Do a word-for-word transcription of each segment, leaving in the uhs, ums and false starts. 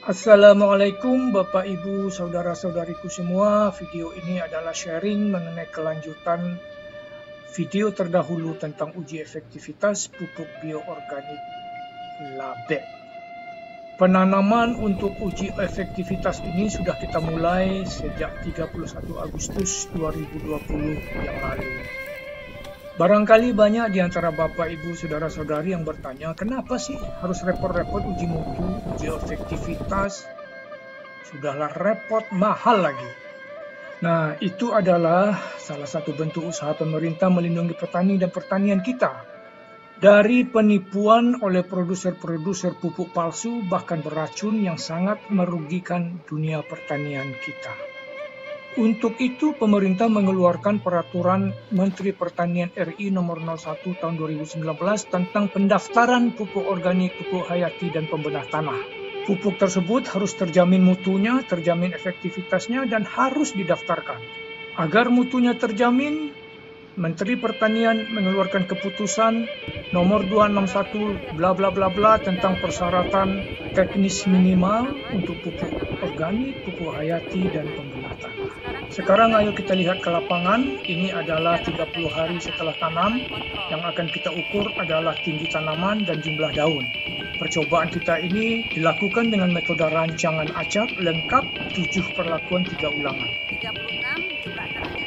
Assalamualaikum Bapak Ibu Saudara-saudariku semua. Video ini adalah sharing mengenai kelanjutan video terdahulu tentang uji efektivitas pupuk bioorganik Labek. Penanaman untuk uji efektivitas ini sudah kita mulai sejak tiga puluh satu Agustus dua ribu dua puluh yang lalu. Barangkali banyak di antara Bapak, Ibu, Saudara-saudari yang bertanya, kenapa sih harus repot-repot uji mutu, uji efektivitas? Sudahlah repot, mahal lagi. Nah, itu adalah salah satu bentuk usaha pemerintah melindungi petani dan pertanian kita dari penipuan oleh produser-produser pupuk palsu bahkan beracun yang sangat merugikan dunia pertanian kita. Untuk itu, pemerintah mengeluarkan peraturan Menteri Pertanian R I nomor nol satu tahun dua ribu sembilan belas tentang pendaftaran pupuk organik, pupuk hayati, dan pembenah tanah. Pupuk tersebut harus terjamin mutunya, terjamin efektivitasnya, dan harus didaftarkan. Agar mutunya terjamin, Menteri Pertanian mengeluarkan keputusan nomor dua ratus enam puluh satu bla bla bla bla tentang persyaratan teknis minimal untuk pupuk organik, pupuk hayati, dan pembenah tanah. Sekarang ayo kita lihat ke lapangan. Ini adalah tiga puluh hari setelah tanam. Yang akan kita ukur adalah tinggi tanaman dan jumlah daun. Percobaan kita ini dilakukan dengan metode rancangan acak lengkap tujuh perlakuan tiga ulangan. tiga puluh enam jumlah tanahnya.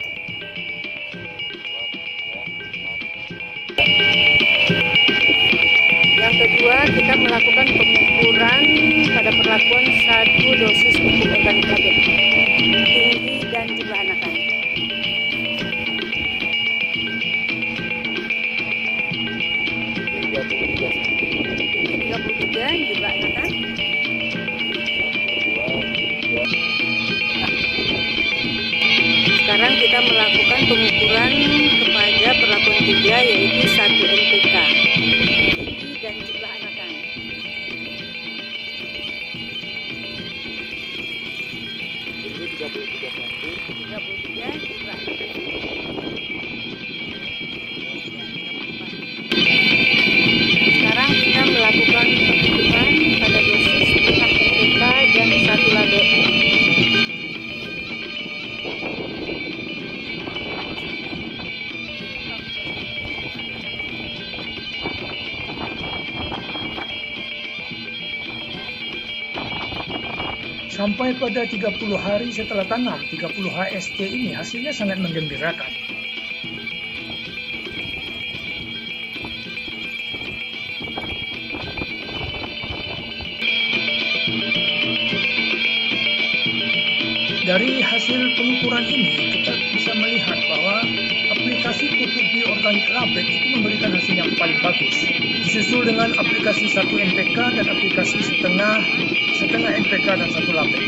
Yang kedua, kita melakukan pengukuran pada perlakuan satu dosis pupuk organik Labek, tinggi dan jumlah anakan. Tinggi tiga puluh tiga, jumlah anakan. Sekarang kita melakukan pengukuran kepada perlakuan tiga, yaitu satu N P K. Dan jumlah anakan. tiga puluh tiga jumlah anakan. Sekarang kita melakukan penghitungan pada dosis setengah N P K dan satu Labek. Sampai pada tiga puluh hari setelah tanam, tiga puluh H S T ini hasilnya sangat menggembirakan. Dari hasil pengukuran ini, kita bisa melihat bahwa aplikasi pupuk bioorganik Labek itu memberikan hasil yang paling bagus. Disusul dengan aplikasi satu N P K dan aplikasi setengah setengah N P K dan satu Labek.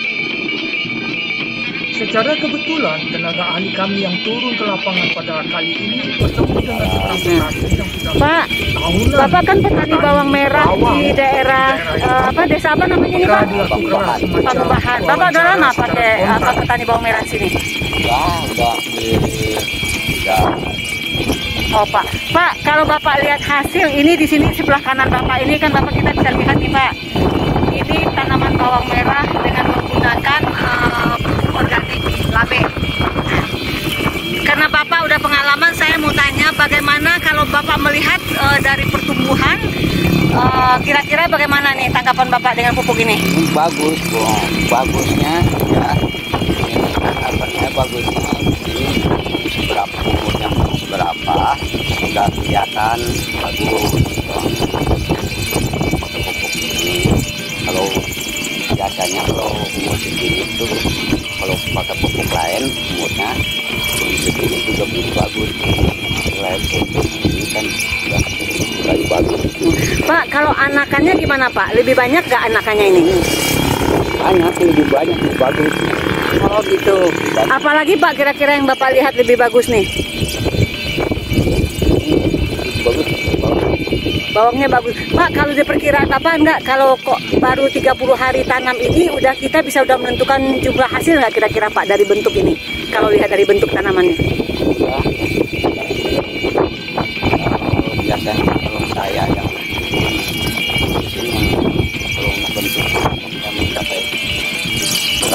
Secara kebetulan, tenaga ahli kami yang turun ke lapangan pada kali ini bertemu dengan seorang petani yang sudah Pak, tahunan. Bapak kan petani bawang merah bawang di daerah, daerah uh, apa desa apa namanya ini Pak? Pamubahan. Bapak udah lama pakai apa petani bawang merah sini? Ya, udah di tiga. Oh Pak, Pak kalau Bapak lihat hasil ini di sini sebelah kanan Bapak ini kan Bapak kita bisa lihat nih Pak. Ini tanaman bawang merah dengan menggunakan uh, organik Labek. Karena Bapak udah pengalaman, saya mau tanya bagaimana kalau Bapak melihat uh, dari pertumbuhan, kira-kira uh, bagaimana nih tanggapan Bapak dengan pupuk ini? Bagus, bro. Bagusnya ya. Ini bagusnya ini seberapa pupuknya seberapa sudah kelihatan bagus. Pupuk ini kalau biasanya kalau umur segini itu kalau pakai pupuk lain umurnya segini juga belum bagus. Lain pupuk ini kan sudah mulai bagus. Pak, kalau anakannya gimana Pak? Lebih banyak nggak anakannya ini? Banyak, lebih banyak, lebih bagus. Oh gitu. Apalagi Pak kira-kira yang Bapak lihat lebih bagus nih? Bagus, bagus. Bawangnya bagus. Pak, kalau diperkirakan Bapak enggak kalau kok baru tiga puluh hari tanam ini udah kita bisa udah menentukan jumlah hasil nggak kira-kira Pak dari bentuk ini? Kalau lihat dari bentuk tanamannya. Ya, biasanya kalau saya yang kalau bentuk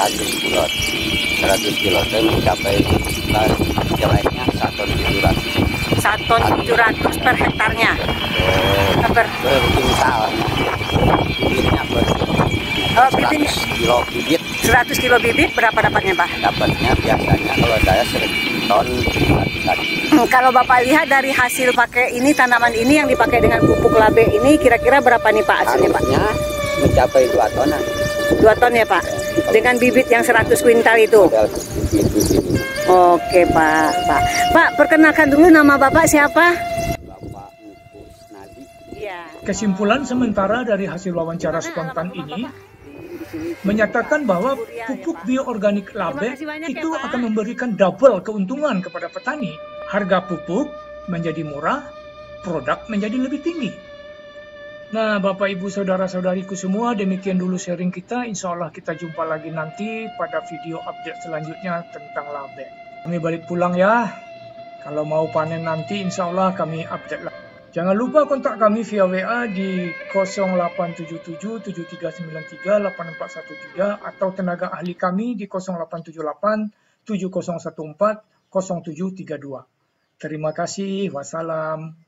seratus kilo. seratus kilo itu mencapai jeleknya satu ton tujuh ratus. satu ton tujuh ratus per hektarnya. Oh, Per per kintal. Bibitnya per Oh, bibit kilo bibit. seratus kilo bibit berapa dapatnya, Pak? Dapatnya biasanya kalau saya seratus ton tadi. Hmm, kalau Bapak lihat dari hasil pakai ini tanaman ini yang dipakai dengan pupuk labe ini kira-kira berapa nih Pak hasilnya, Pak? Harusnya mencapai dua tonan. dua ton ya, Pak? Dengan bibit yang seratus kuintal itu. Modal itu sini. Oke, Pak. Pak, Pak, perkenalkan dulu nama Bapak siapa? Bapak Mukus Nadi. Iya. Kesimpulan sementara dari hasil wawancara spontan ini menyatakan bahwa pupuk bioorganik labe itu akan memberikan double keuntungan kepada petani. Harga pupuk menjadi murah, produk menjadi lebih tinggi. Nah, Bapak Ibu Saudara-saudariku semua, demikian dulu sharing kita. Insya Allah kita jumpa lagi nanti pada video update selanjutnya tentang labe. Kami balik pulang ya. Kalau mau panen nanti insya Allah kami update lagi. Jangan lupa kontak kami via W A di nol delapan tujuh tujuh tujuh tiga sembilan tiga delapan empat satu tiga atau tenaga ahli kami di nol delapan tujuh delapan tujuh nol satu empat nol tujuh tiga dua. Terima kasih. Wassalam.